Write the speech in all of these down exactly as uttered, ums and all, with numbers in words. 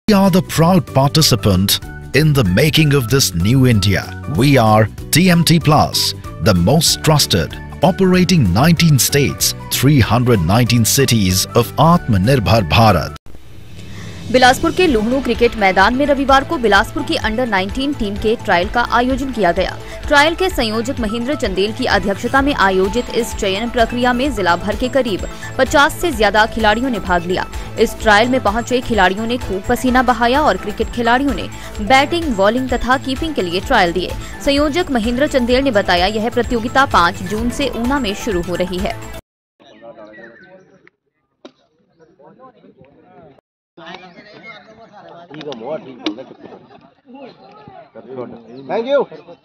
We are the proud participant in the making of this new India. We are T M T Plus, the most trusted, operating nineteen states, three hundred nineteen cities of Atmanirbhar Bharat. Bilaspur के Luhnu cricket मैदान में रविवार को बिलासपुर की under nineteen team के trial का आयोजन किया गया। ट्रायल के संयोजक महेंद्र चंदेल की अध्यक्षता में आयोजित इस चयन प्रक्रिया में जिला भर के करीब पचास से ज्यादा खिलाड़ियों ने भाग लिया। इस ट्रायल में पहुंचे खिलाड़ियों ने खूब पसीना बहाया और क्रिकेट खिलाड़ियों ने बैटिंग, बॉलिंग तथा कीपिंग के लिए ट्रायल दिए। संयोजक महेंद्र चंदेल ने बताया, यह प्रतियोगिता पाँच जून से ऊना में शुरू हो रही है। Thank you.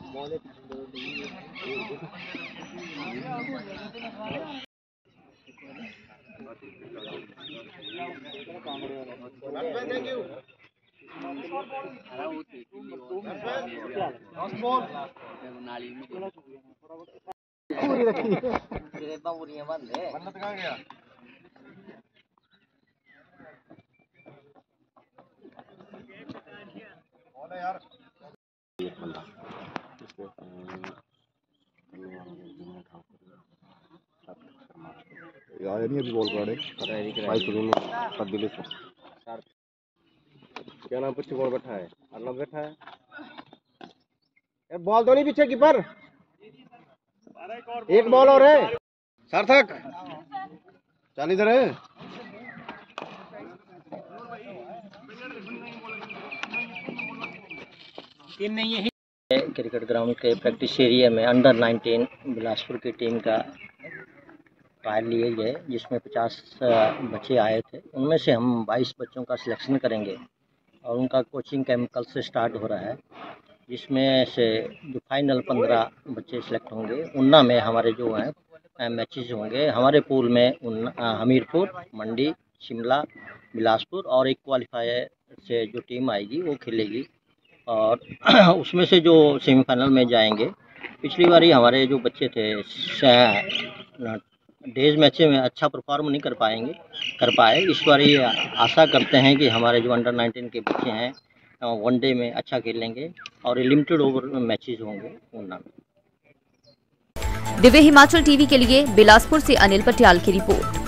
पूरी रखी पूरियां बंद है। मन्नत कहाँ गया? यार यार नहीं अभी बॉल पड़े तब्दीली से क्या नाम पीछे बॉल बैठा है? अर्नब बैठा है यार। बॉल तो नहीं पीछे कीपर, एक बॉल और है। सार्थक चल इधर है। क्रिकेट ग्राउंड के प्रैक्टिस एरिया में अंडर नाइनटीन बिलासपुर की टीम का ट्रायल लिए गए, जिसमें पचास बच्चे आए थे। उनमें से हम बाईस बच्चों का सिलेक्शन करेंगे और उनका कोचिंग कैंप कल से स्टार्ट हो रहा है, जिसमें से जो फाइनल पंद्रह बच्चे सिलेक्ट होंगे। ऊना में हमारे जो हैं मैचेस होंगे। हमारे पूल में उन्ना, हमीरपुर, मंडी, शिमला, बिलासपुर और एक क्वालिफायर से जो टीम आएगी वो खेलेगी और उसमें से जो सेमीफाइनल में जाएंगे। पिछली बार ही हमारे जो बच्चे थे डेज मैच में अच्छा परफॉर्म नहीं कर पाएंगे कर पाए इस बार ही आशा करते हैं कि हमारे जो अंडर नाइनटीन के बच्चे हैं वनडे में अच्छा खेलेंगे और लिमिटेड ओवर मैचेस होंगे ऊना में। दिव्य हिमाचल टीवी के लिए बिलासपुर से अनिल पटियाल की रिपोर्ट।